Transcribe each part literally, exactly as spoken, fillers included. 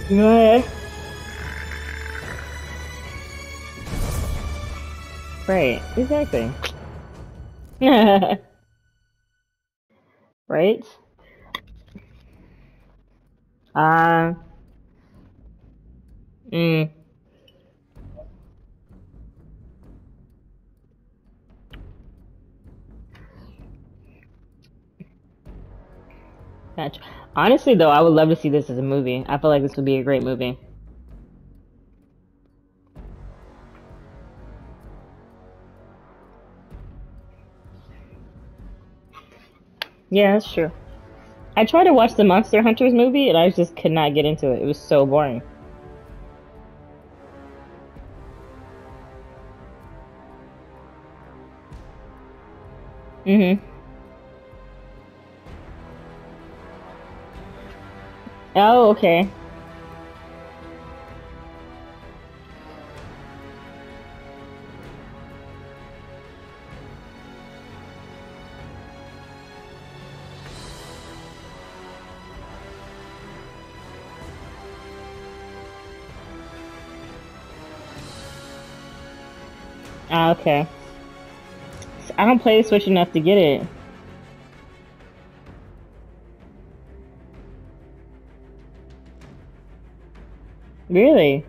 Yeah. Right, exactly. Right? Uh, mm, gotcha. Honestly, though, I would love to see this as a movie. I feel like this would be a great movie. Yeah, that's true. I tried to watch the Monster Hunters movie, and I just could not get into it. It was so boring. Mm-hmm. Oh, okay. Ah, okay. I don't play the Switch enough to get it. Really?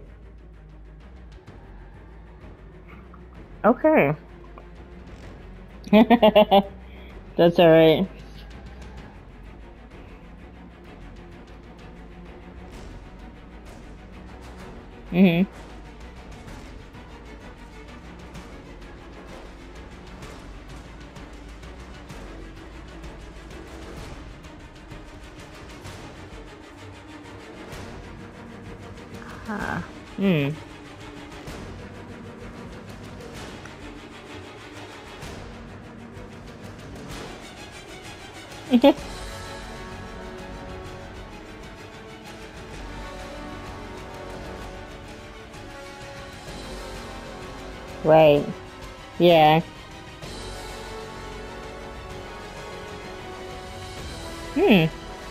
Okay. That's alright. Mm-hmm. Ah. Hmm. Right. Yeah. Hmm.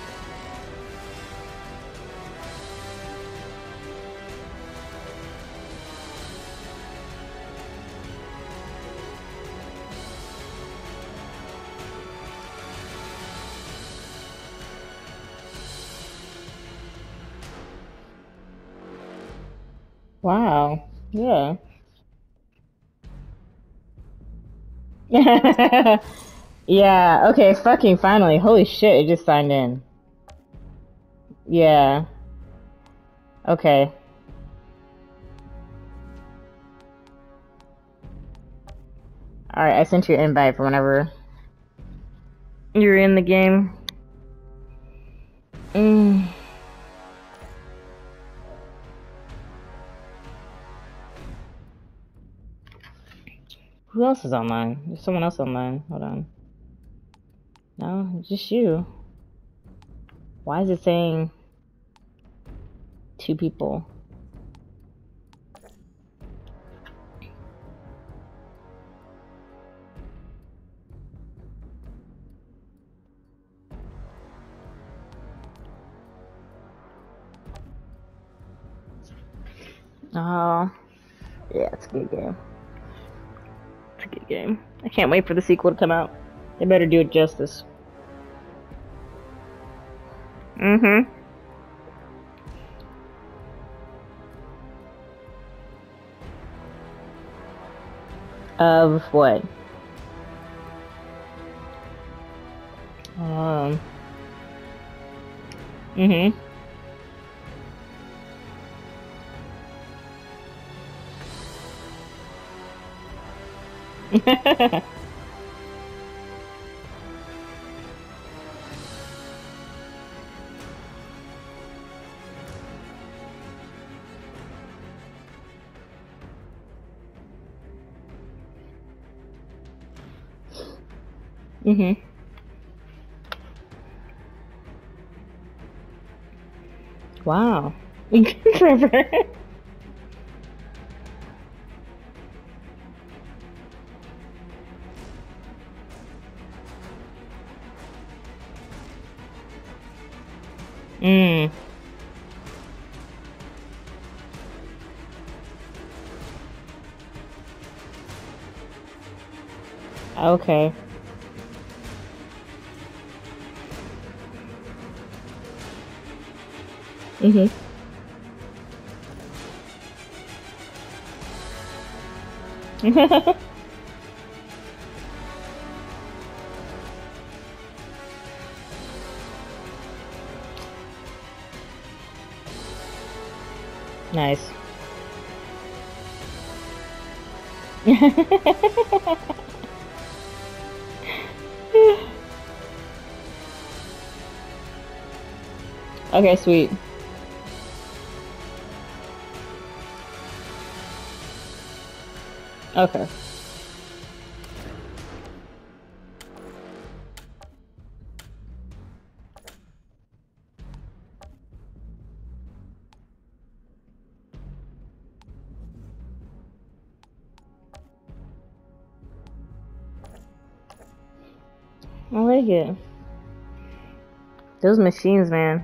Wow. Yeah. Yeah. Okay. Fucking finally. Holy shit! It just signed in. Yeah. Okay. All right. I sent you an invite for whenever you're in the game. Mm. Who else is online? There's someone else online. Hold on. No, just you. Why is it saying two people? Oh, yeah, it's a good game. It's a good game. I can't wait for the sequel to come out. They better do it justice. Mm-hmm. Of what? Um. Mm-hmm. Mm-hmm. Wow. Forever. Mm. Okay. Mhm. Nice. Okay, sweet. Okay. I like it. Those machines, man.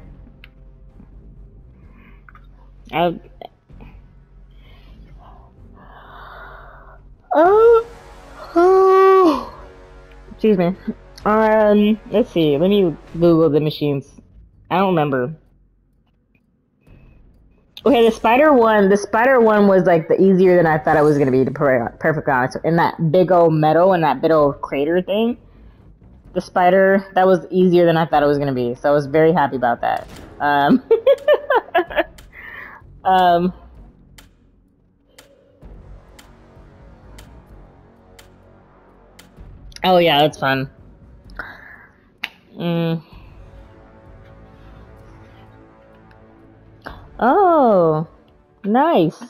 I. Oh. Oh. Excuse me. Um. Let's see. Let me Google the machines. I don't remember. Okay, the spider one. The spider one was like the easier than I thought it was gonna be. To be perfectly honest, in that big old metal and that big old crater thing. The spider, that was easier than I thought it was gonna be, so I was very happy about that. Um, um, oh yeah, that's fun. Mm. Oh, nice.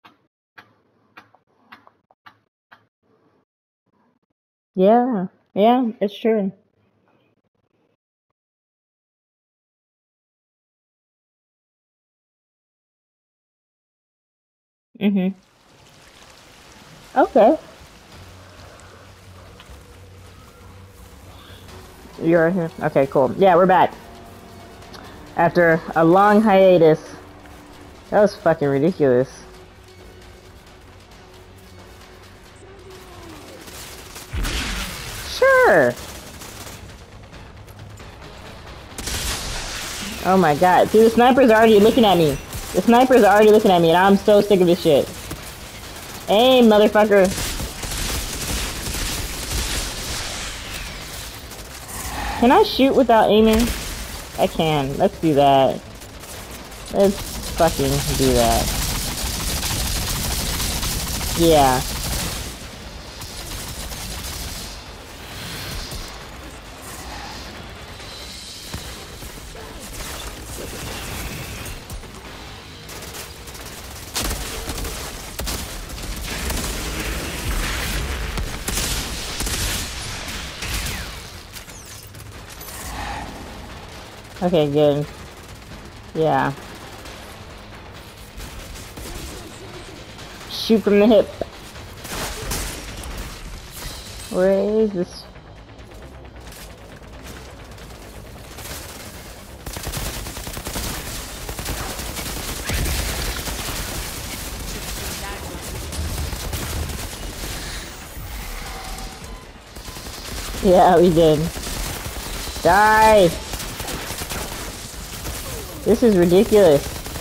Yeah, yeah, it's true. Mhm. Okay. You're here. Okay, cool. Yeah, we're back after a long hiatus. That was fucking ridiculous. Sure. Oh my god. See, the sniper's already looking at me. The sniper's already looking at me, and I'm so sick of this shit. Aim, motherfucker. Can I shoot without aiming? I can. Let's do that. Let's fucking do that. Yeah. Okay, good. Yeah. Shoot from the hip. Where is this? Yeah, we did. Die! This is ridiculous.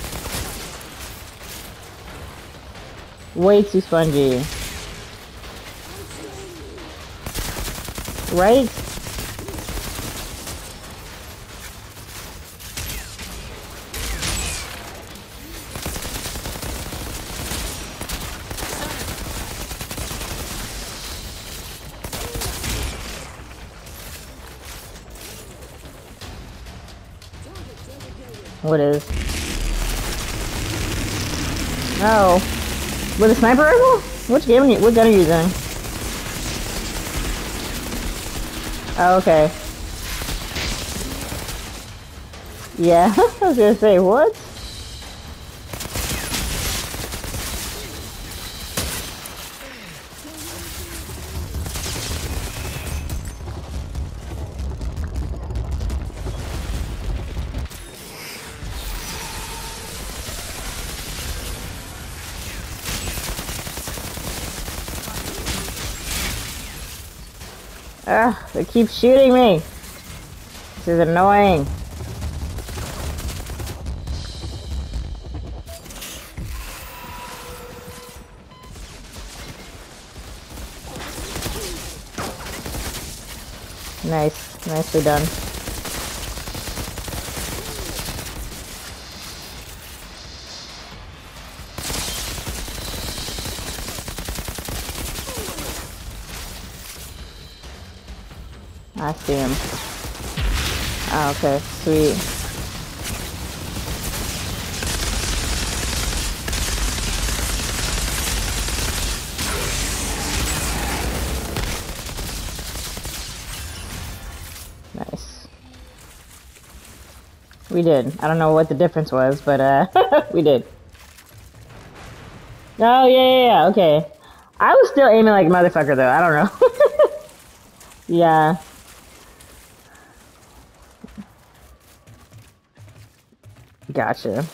Way too spongy. Right? What is? Oh. With a sniper rifle? Which game are you, what gun are you using? Oh, okay. Yeah, I was gonna say, what? Ugh, they keep shooting me. This is annoying. Nice. Nicely done. I see him. Oh, okay, sweet. Nice. We did. I don't know what the difference was, but uh, we did. Oh, yeah, yeah, yeah, okay. I was still aiming like a motherfucker, though. I don't know. Yeah. Gotcha.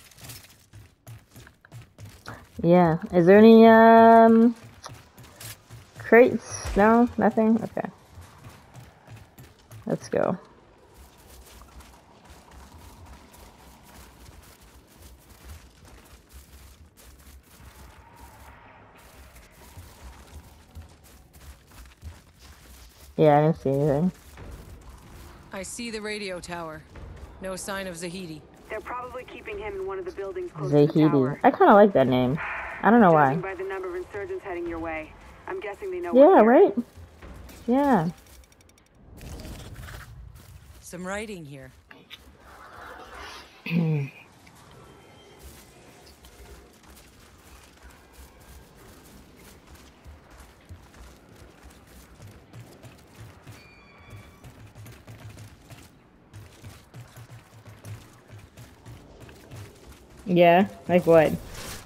Yeah. Is there any, um... crates? No? Nothing? Okay. Let's go. Yeah, I didn't see anything. I see the radio tower. No sign of Zahedi. They're probably keeping him in one of the buildings close to the tower. Zahedi. I kind of like that name. I don't know why. Judging by the number of insurgents heading your way, I'm guessing they know. Yeah, right? Yeah. Some writing here. Yeah, like what?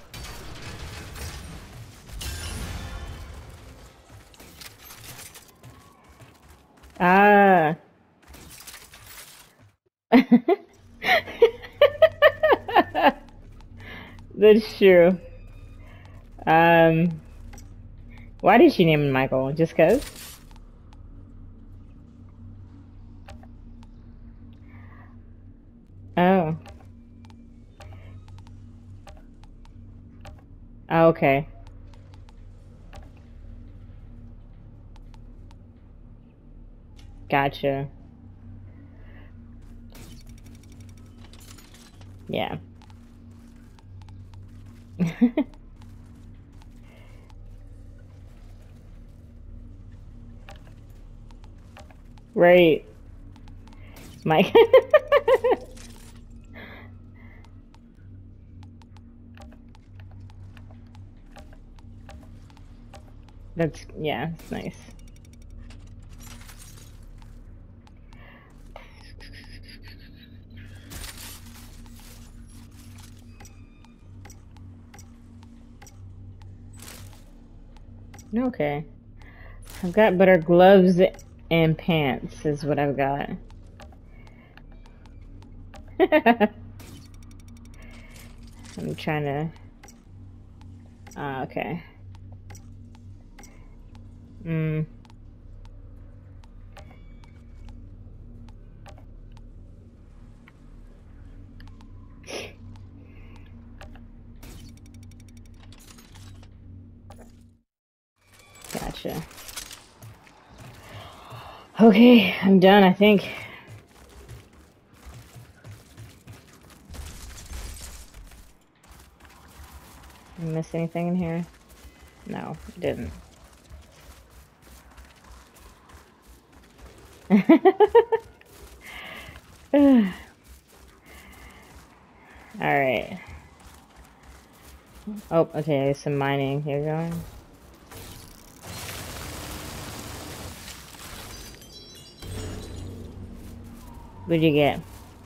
Ah. That's true. Um, why did she name him Michael? Just cause? Oh. Oh, okay. Gotcha. Yeah. Right. Mike. That's, yeah, it's nice. Okay. I've got better gloves and pants is what I've got. I'm trying to... Ah, uh, okay. Hmm. Gotcha. Okay, I'm done, I think. Did I miss anything in here? No, I didn't. Alright. Oh, okay, there's some mining here going. What'd you get?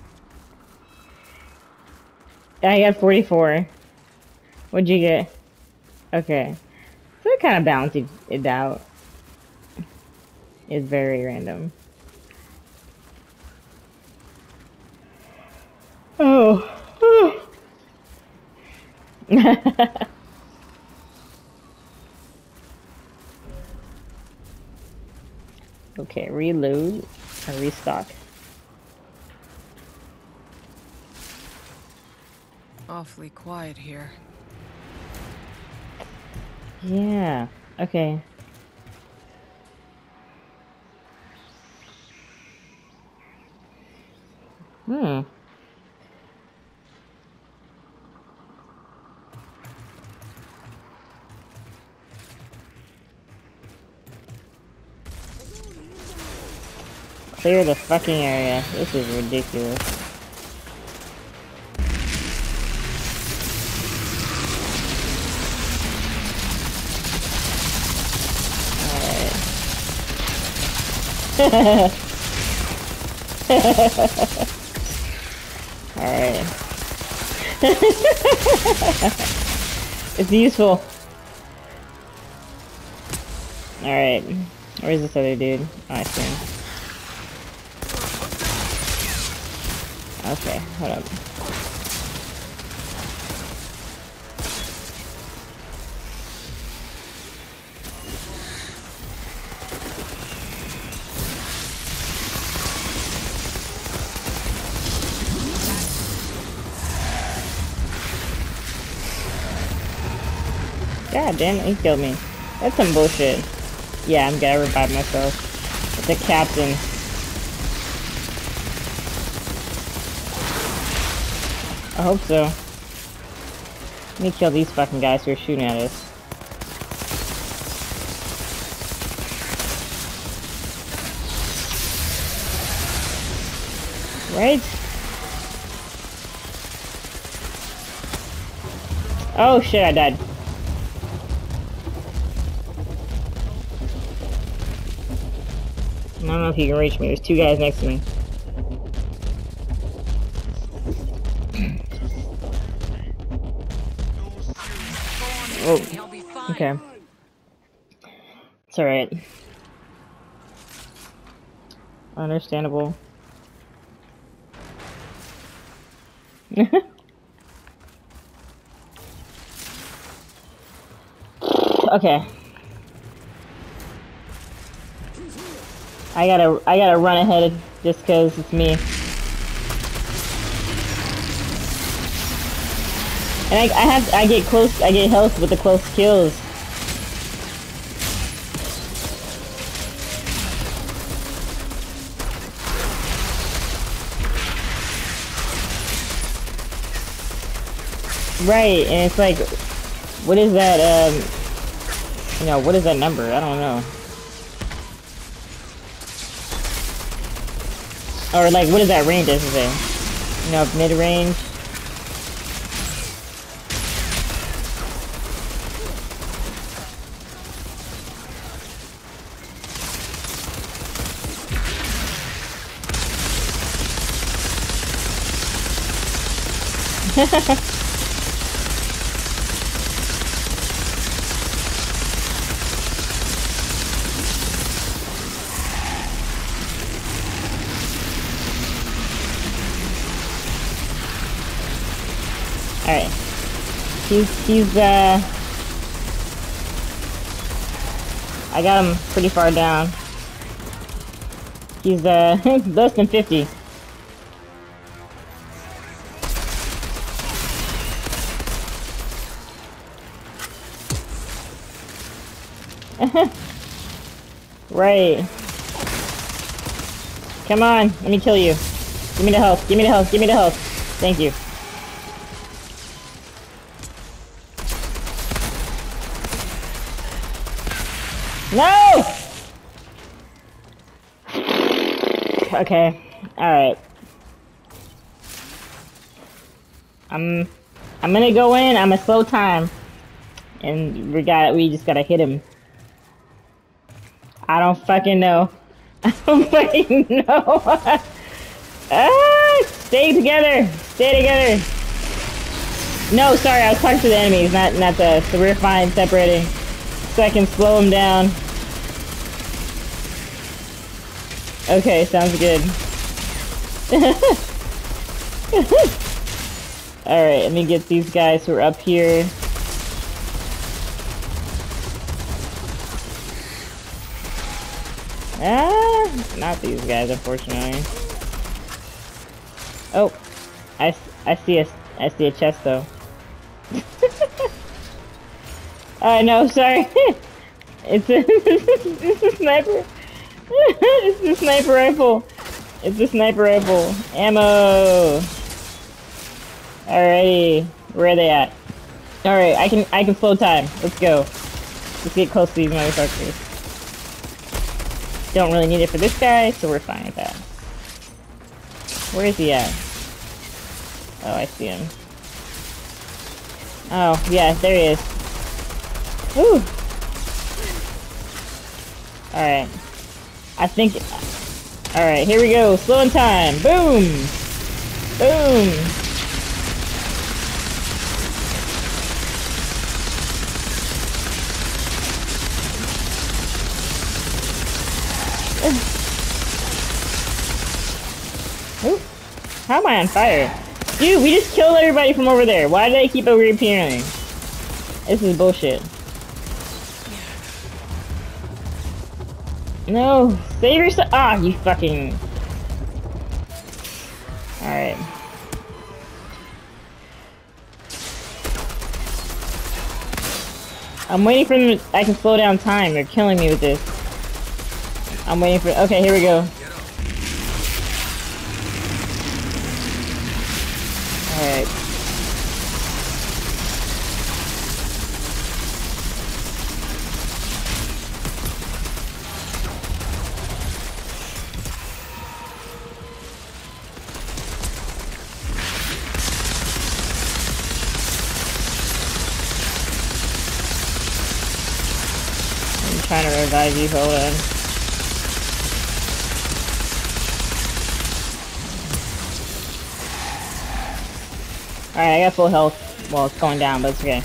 I got forty-four. What'd you get? Okay. So it kind of balanced it out. It's very random. Oh. Okay, reload and restock. Awfully quiet here. Yeah, okay. Hmm. Clear the fucking area. This is ridiculous. Alright. Alright. It's useful. Alright. Where's this other dude? Oh, I see him. Okay, hold up. God damn it, he killed me. That's some bullshit. Yeah, I'm gonna revive myself. It's a captain. I hope so. Let me kill these fucking guys who are shooting at us. Right? Oh shit, I died. I don't know if you can reach me. There's two guys next to me. Oh, okay. It's alright. Understandable. Okay. I gotta, I gotta run ahead just cause it's me. And I, I have, I get close, I get health with the close kills. Right, and it's like, what is that, um, you know, what is that number? I don't know. Or like, what is that range, I should say? You know, mid-range. Alright. He's, he's, uh... I got him pretty far down. He's, uh, less than fifty. Right. Come on, let me kill you. Give me the health, give me the health, give me the health. Thank you. No! Okay, alright. I'm I'm gonna go in, I'm a slow time. And we got we just gotta hit him. I don't fucking know. I don't fucking know. Ah, stay together. Stay together. No, sorry, I was talking to the enemies, not not the. So we're fine separating, so I can slow them down. Okay, sounds good. All right, let me get these guys who are up here. Ah, not these guys, unfortunately. Oh, I, I see a, I see a chest though. Oh no, sorry. It's a, it's a sniper. It's a sniper rifle. It's a sniper rifle. Ammo. Alrighty, where are they at? Alright, I can I can slow time. Let's go. Let's get close to these motherfuckers. Don't really need it for this guy, so we're fine with that. Where is he at? Oh, I see him. Oh, yeah, there he is. Woo! Alright. I think... Alright, here we go. Slow in time. Boom! Boom! Ooh. How am I on fire? Dude, we just killed everybody from over there. Why did they keep reappearing? This is bullshit. No, save yourself. Ah, you fucking. Alright. I'm waiting for them. I can slow down time. They're killing me with this. I'm waiting for. Okay, here we go. Alright. I'm trying to revive you, hold on. Alright, I got full health. Well, it's going down, but it's okay.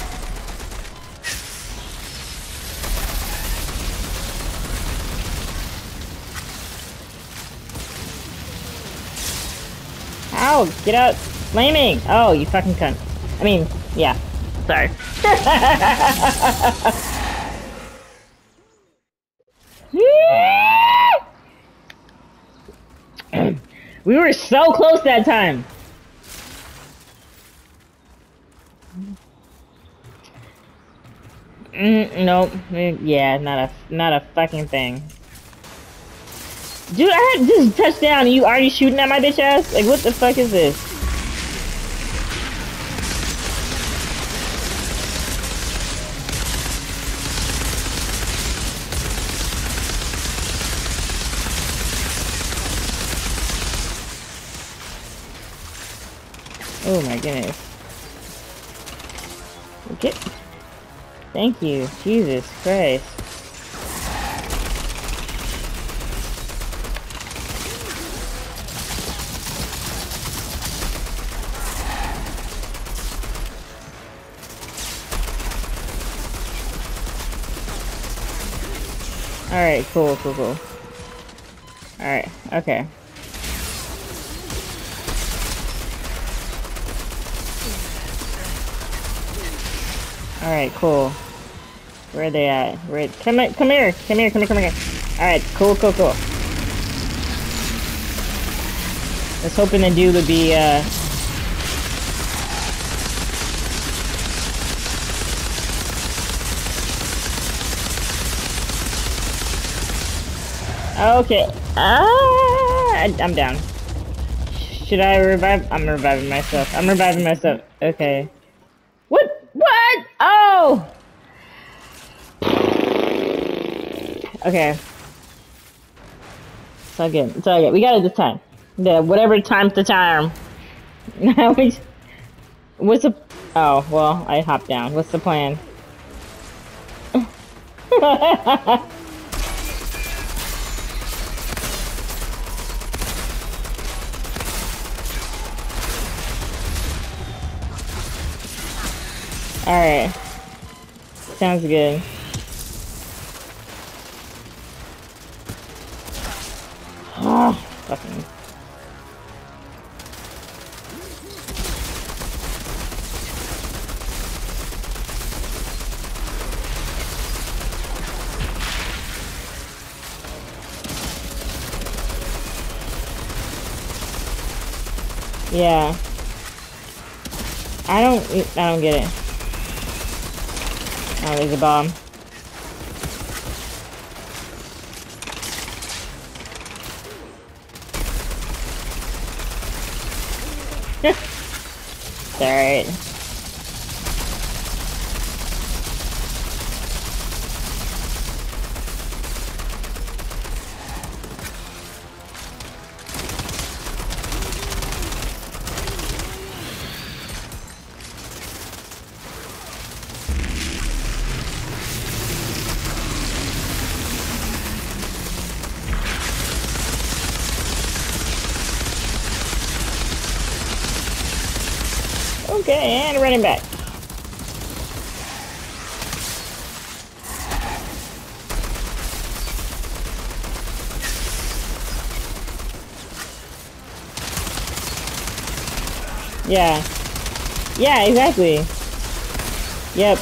Ow! Get out! Flaming! Oh, you fucking cunt. I mean, yeah. Sorry. We were so close that time! Mm, nope. Yeah, not a not a fucking thing. Dude, I had just touched down and you already shooting at my bitch ass? Like, what the fuck is this? Oh my goodness. Okay. Thank you. Jesus Christ. Alright, cool, cool, cool. Alright, okay. Alright, cool. Where are they at? Where? Come, come here! Come here, come here, come here! Alright, cool, cool, cool. I was hoping the dude would be, uh... Okay. Ah, I, I'm down. Should I revive? I'm reviving myself. I'm reviving myself. Okay. What? What? Oh! Okay. It's all good. It's all good. We got it this time. Yeah, whatever time's the time. Now we. What's the? Oh, well, I hopped down. What's the plan? Alright. Sounds good. Oh, fucking. Yeah. I don't, I don't get it. Oh, there's a bomb. It's alright. Okay, and running back. Yeah. Yeah, exactly. Yep.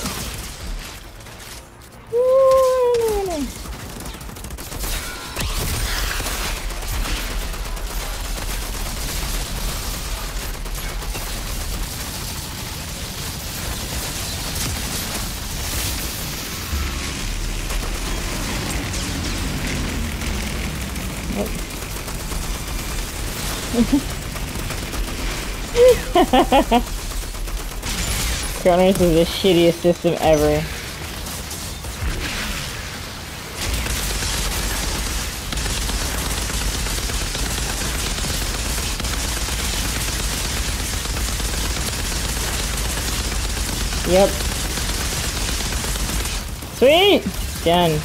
Cronus is the shittiest system ever. Yep. Sweet! Done.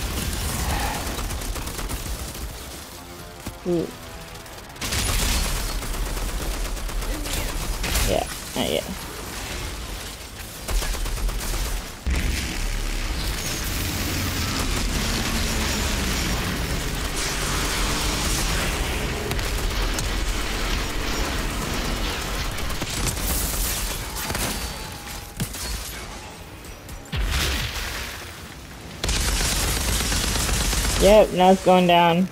Ooh. Yeah, not yet. Yep, now it's going down.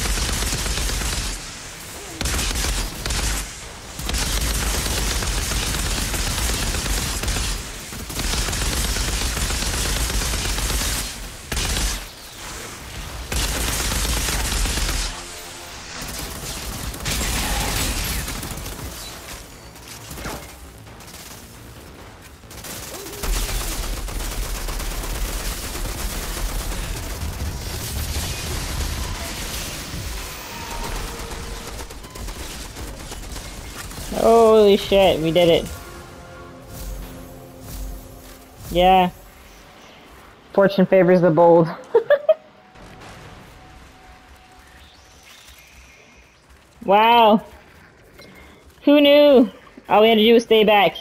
Holy shit, we did it. Yeah. Fortune favors the bold. Wow. Who knew? All we had to do was stay back.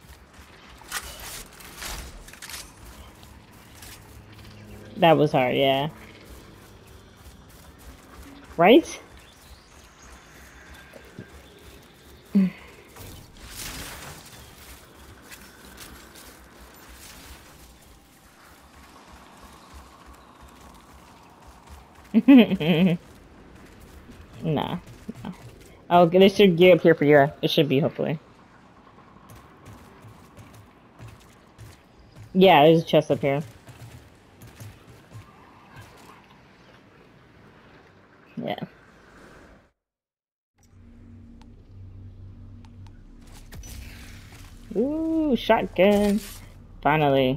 That was hard, yeah. Right? Nah. No. Oh, they should gear up here for you. It should be, hopefully. Yeah, there's a chest up here. Yeah. Ooh, shotgun. Finally.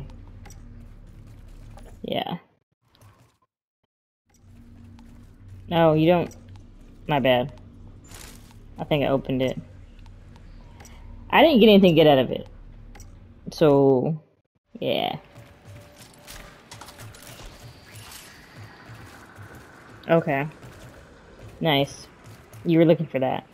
Yeah. No, you don't. My bad. I think I opened it. I didn't get anything good out of it. So, yeah. Okay. Nice. You were looking for that.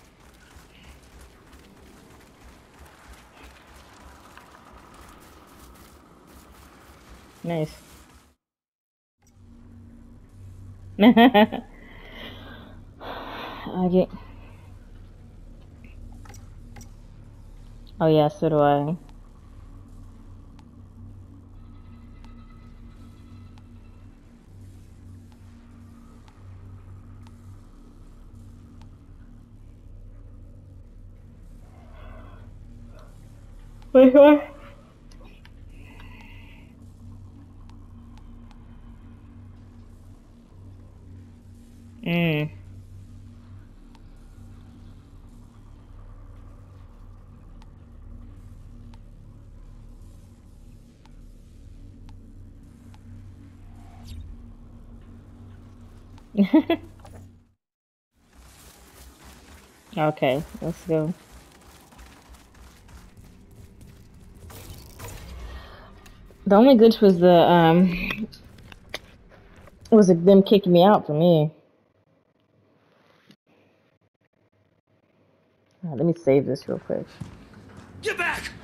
Nice. Okay. Oh yeah, so do I. Wait, what? Mm. Okay, let's go. The only glitch was the um was them kicking me out for me. Alright, let me save this real quick. Get back!